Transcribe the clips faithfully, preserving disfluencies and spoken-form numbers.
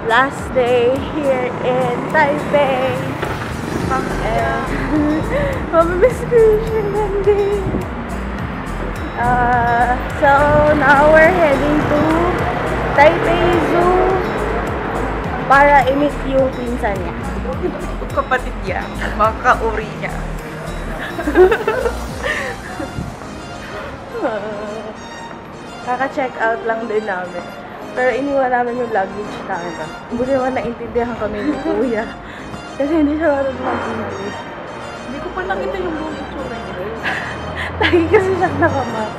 last day here in Taipei. And mamamiss ko yung landing. Uh, so now we're heading to Taipei Zoo para i-meet yung pinsan niya. Yung kapatid niya, mga kauri niya. uh, Kaka-check out lang din namin. Pero iniwan namin yung luggage namin. Buti naman naintindihan kami ni Kuya. Kasi hindi siya marunong mag-English. Hindi ko pa nakita yung buong itsura niya. Lagi kasi siya nakamas.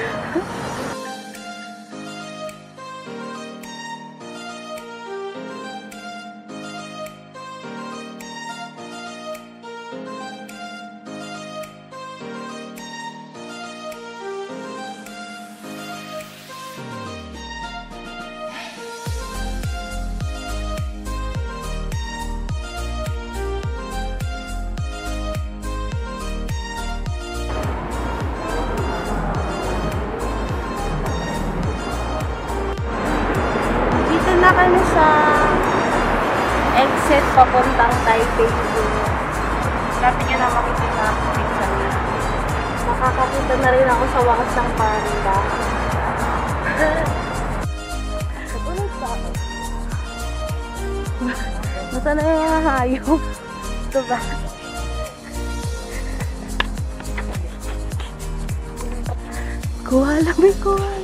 Na kami sa exit papuntang Taipei Zoo. Sabi niya na makita na pinsan niya. Makakakita na rin ako sa wakas ng Panda. Ulit sa ako. Nasa na yung mga hayop? Ito ba? Koala, may koala.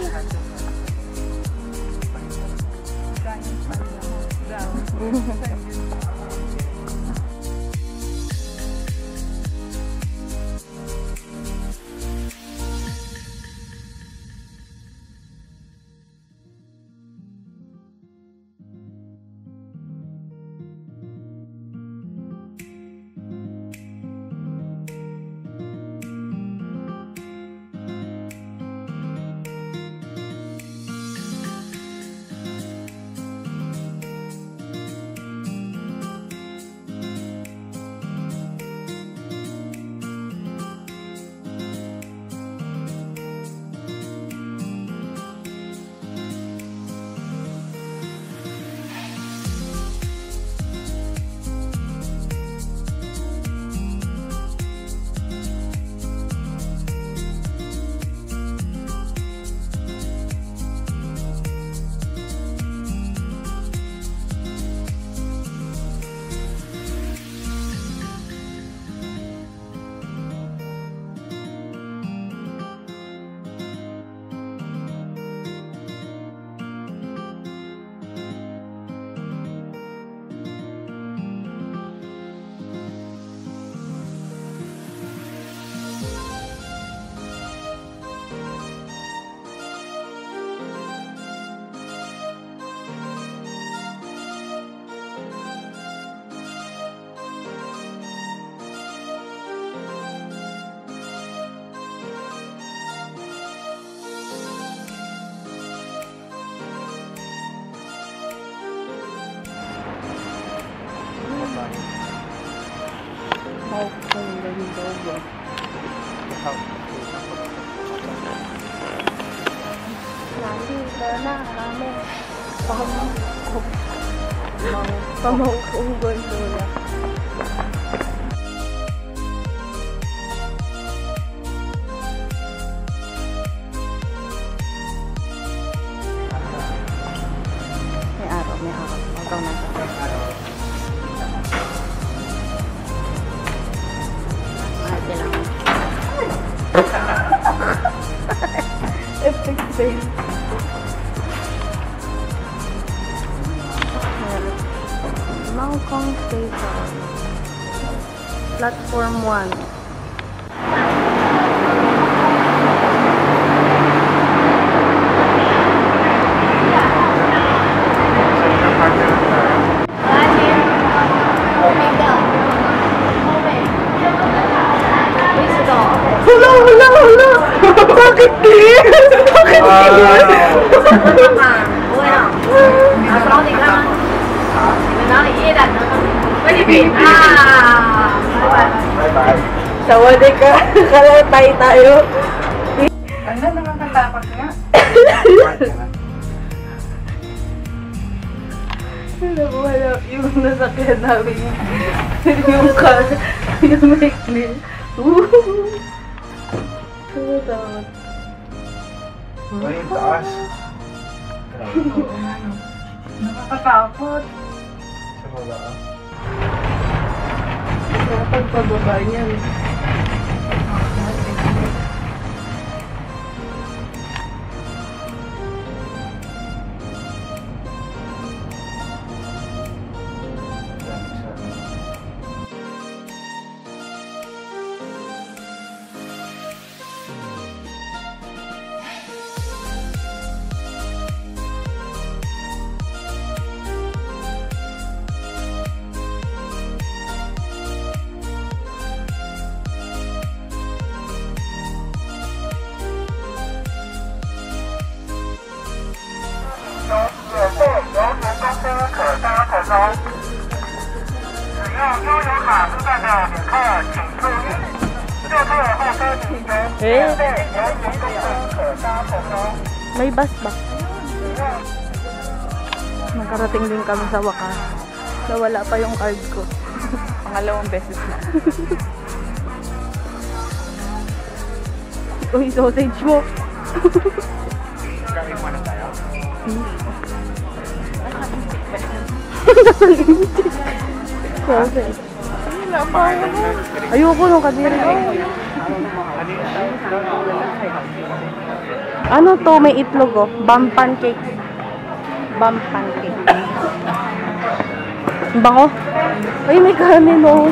Maokong Gondola. Nandito na kami. Pamaokong. Pamaokong Gondola. May araw, may araw. Magaw na sa epic fail. Maokong Station. Platform one. Hula, hula, hula! Bakit di? Bakit di? Sawadi ka. Kalatay tayo. Ano, nakakatakot nga. Alam mo, wala yung nasakyan namin. Yung car. Yung may clear. Woohoo! Ano tawag? Ay, yung taas. Oo nga, no. Nakakatakot. Sa baba. Kapag pababa niyan. Eh? May bus ba? Nakarating din kami sa wakas. Nawala pa yung card ko. Pangalawang beses na. Uy, sausage mo. Kain mo na tayo. Sausage. Ayoko nung kadiri. Ano to? May itlog oh. Bam pancake. Bam pancake. Bango. Ay, may kanin oh.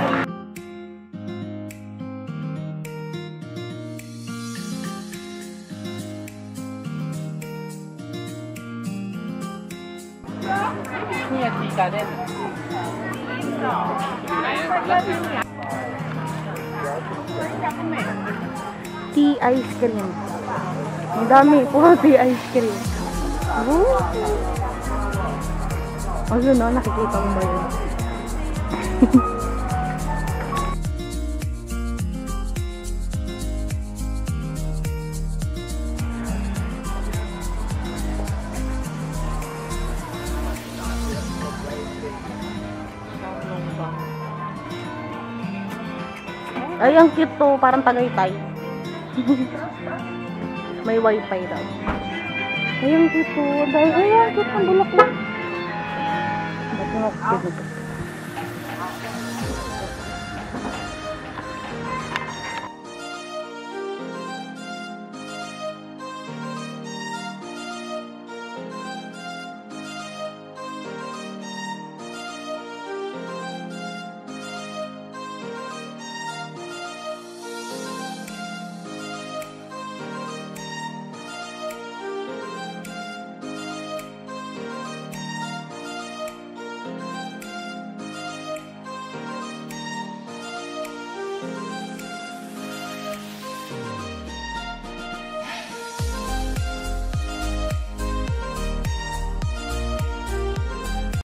Tea ice cream. Ang dami. Puro tea ice cream. Woo! Ayun no, nakikita mo ba yun? Ay, ang cute to. Parang Tagaytay. May wifi daw. Ay, ang cute to. Ay, ang cute. Ang bulak lang. Ba't yung ako dito?